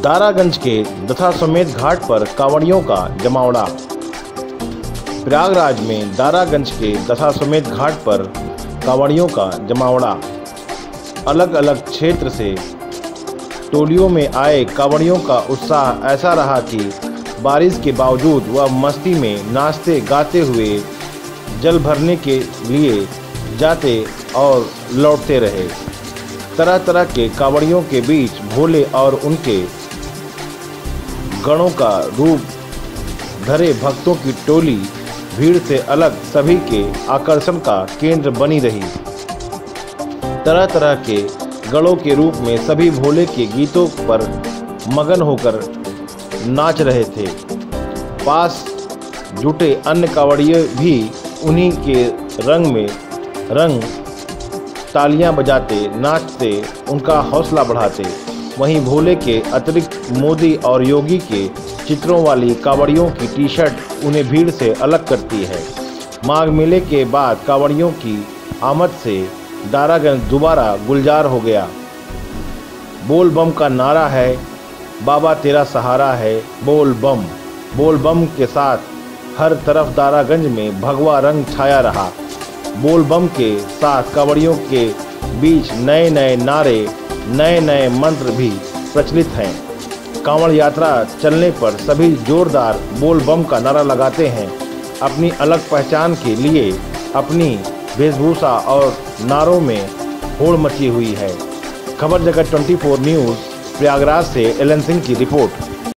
दारागंज के दशाश्वमेध घाट पर कांवड़ियों का जमावड़ा। प्रयागराज में दारागंज के दशाश्वमेध घाट पर कांवड़ियों का जमावड़ा। अलग अलग क्षेत्र से टोलियों में आए कांवड़ियों का उत्साह ऐसा रहा कि बारिश के बावजूद वह मस्ती में नाचते गाते हुए जल भरने के लिए जाते और लौटते रहे। तरह तरह के कांवड़ियों के बीच भोले और उनके गणों का रूप धरे भक्तों की टोली भीड़ से अलग सभी के आकर्षण का केंद्र बनी रही। तरह तरह के गणों के रूप में सभी भोले के गीतों पर मगन होकर नाच रहे थे। पास जुटे अन्य कांवड़िए भी उन्हीं के रंग में रंग तालियां बजाते नाचते उनका हौसला बढ़ाते। वहीं भोले के अतिरिक्त मोदी और योगी के चित्रों वाली कांवड़ियों की टी शर्ट उन्हें भीड़ से अलग करती है। माघ मेले के बाद कांवड़ियों की आमद से दारागंज दोबारा गुलजार हो गया। बोल बम का नारा है, बाबा तेरा सहारा है, बोल बम। बोल बम के साथ हर तरफ दारागंज में भगवा रंग छाया रहा। बोल बम के साथ कांवड़ियों के बीच नए नए नारे, नए नए मंत्र भी प्रचलित हैं। कांवड़ यात्रा चलने पर सभी जोरदार बोल बम का नारा लगाते हैं। अपनी अलग पहचान के लिए अपनी वेशभूषा और नारों में होड़ मची हुई है। खबर जगत 24 न्यूज़ प्रयागराज से एलन सिंह की रिपोर्ट।